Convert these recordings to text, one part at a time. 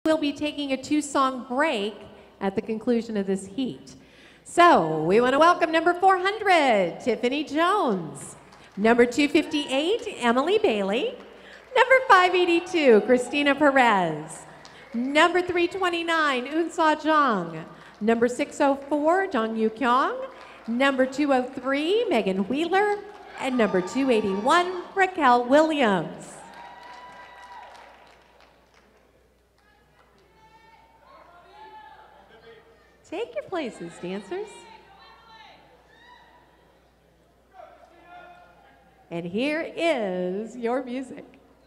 We'll be taking a 2-song break at the conclusion of this heat. So we want to welcome number 400, Tiffany Jones. Number 258, Emily Bailey. Number 582, Christina Perez. Number 329, Unsa Zhang. Number 604, Jong Yu Kyung. Number 203, Megan Wheeler. And number 281, Raquel Williams. Take your places, dancers. And here is your music.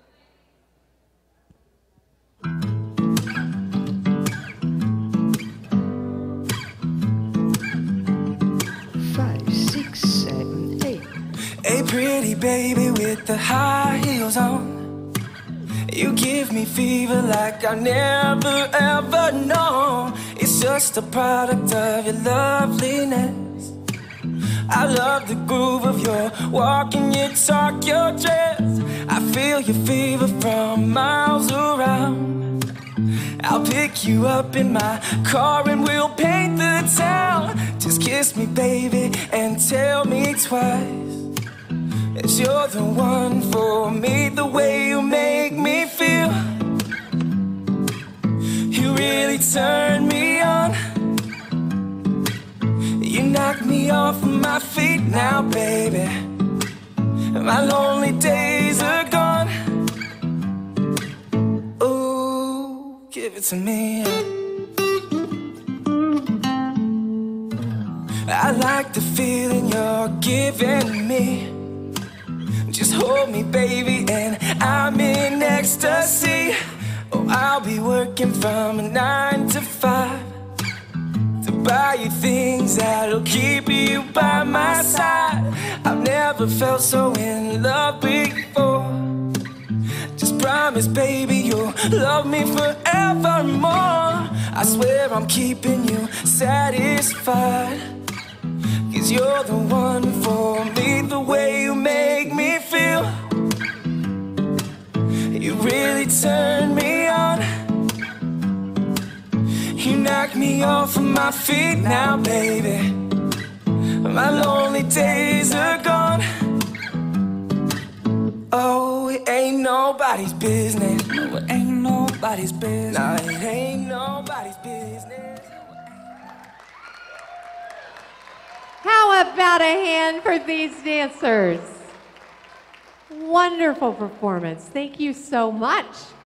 Hey, pretty baby with the high heels on. You give me fever like I've never ever known. It's just a product of your loveliness. I love the groove of your walk and your talk, your dress. I feel your fever from miles around. I'll pick you up in my car and we'll paint the town. Just kiss me, baby, and tell me twice that you're the one for me. The way you make me feel, you really turn me on. You knock me off of my feet now, baby. My lonely days are gone. Ooh, give it to me. I like the feeling you're giving me. Just hold me, baby, and I'm in ecstasy. Oh, I'll be working from 9 to 5 to buy you things that'll keep you by my side. I've never felt so in love before. Just promise, baby, you'll love me forevermore. I swear I'm keeping you satisfied, 'cause you're the one for me. The way you make me feel, you really turn me on. You knock me off of my feet now, baby. My lonely days are gone. Oh, it ain't nobody's business. No, it ain't nobody's business. No, it ain't nobody's business. How about a hand for these dancers? Wonderful performance. Thank you so much.